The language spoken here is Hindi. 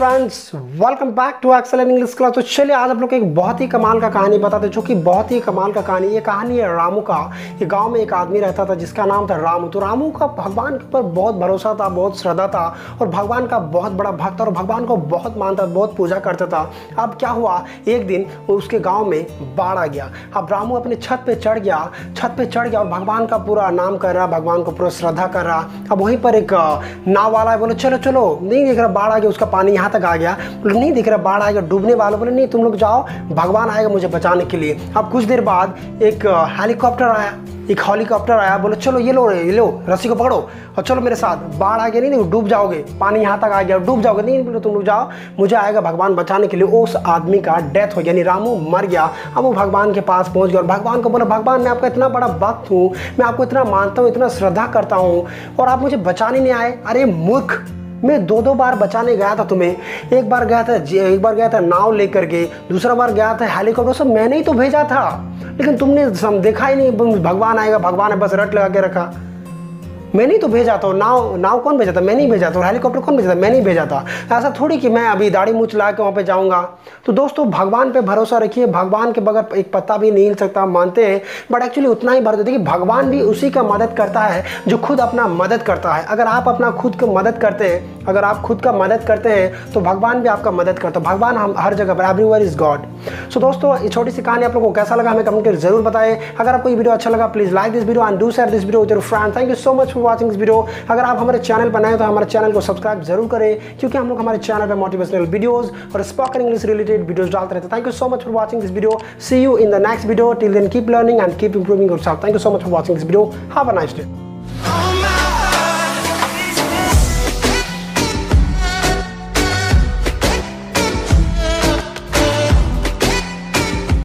Friends, welcome back to excel English class. तो चलिए आज आप लोग को एक बहुत ही कमाल का कहानी बताते हैं, जो कि बहुत ही कमाल का कहानी। ये कहानी है रामू का। ये गांव में एक आदमी रहता था जिसका नाम था रामू। तो रामू का भगवान के ऊपर बहुत भरोसा था, बहुत श्रद्धा था और भगवान का बहुत बड़ा भक्त और भगवान को बहुत मानता, बहुत पूजा करता था। अब क्या हुआ, एक दिन उसके गाँव में बाढ़ आ गया। अब रामू अपने छत पे चढ़ गया और भगवान का पूरा नाम कर रहा, भगवान को पूरा श्रद्धा कर रहा। अब वहीं पर एक नाव वाला है, बोले चलो चलो, नहीं देख रहा बाढ़ आ गया, उसका पानी यहाँ तक आ गया। बोले नहीं दिख रहा बाढ़ आएगा, डूबने वाला। बोले नहीं, तुम लोग जाओ, भगवान आएगा मुझे बचाने के लिए। अब कुछ देर बाद एक हेलीकॉप्टर आया, बोले चलो ये लो रस्सी को पकड़ो और चलो मेरे साथ, बाढ़ आ गया, नहीं डूब जाओगे, पानी यहाँ तक आ गया, डूब जाओगे। नहीं बोले तुम लोग जाओ, मुझे आएगा भगवान बचाने के लिए। उस आदमी का डेथ हो गया, यानी रामू मर गया। अब वो भगवान के पास पहुंच गया और भगवान को बोला, भगवान मैं आपका इतना बड़ा भक्त हूँ, मैं आपको इतना मानता हूँ, इतना श्रद्धा करता हूँ और आप मुझे बचाने नहीं आए। अरे मूर्ख, मैं दो बार बचाने गया था तुम्हें। एक बार गया था नाव लेकर के, दूसरा बार गया था हेलीकॉप्टर, सब मैंने ही तो भेजा था, लेकिन तुमने देखा ही नहीं। भगवान आएगा, भगवान है, बस रट लगा के रखा। मैंने ही तो भेजा था। नाव कौन भेजा था? मैंने ही भेजा था। और हेलीकॉप्टर कौन भेजा था? मैंने ही भेजा था। ऐसा थोड़ी कि मैं अभी दाढ़ी मूंछ ला के वहाँ पे जाऊँगा। तो दोस्तों भगवान पे भरोसा रखिए, भगवान के बगैर एक पत्ता भी नहीं हिल सकता, मानते हैं, बट एक्चुअली उतना ही भरोसा। देखिए भगवान भी उसी का मदद करता है जो खुद अपना मदद करता है। अगर आप अपना खुद का मदद करते हैं, अगर आप खुद का मदद करते हैं तो भगवान भी आपका मदद करता है। भगवान हम हर जगह पर, एवरीवेयर इज गॉड। सो दोस्तों ये छोटी सी कहानी आप लोगों को कैसा लगा हमें कमेंट करके जरूर बताएं। अगर आपको ये वीडियो अच्छा लगा please like this video and do share this video with your friends. Thank you so much for watching this video. अगर आप हमारे चैनल पर नए हो तो हमारे चैनल को सब्सक्राइब जरूर करें, क्योंकि हम लोग हमारे चैनल पर मोटिवेशनल वीडियोस और स्पोकन इंग्लिश रिलेटेड वीडियोस डालते रहते हैं। Thank you so much for watching this video. See you in the next video. Till then keep learning and keep improving yourself. Thank you so much for watching this video. Have a nice day.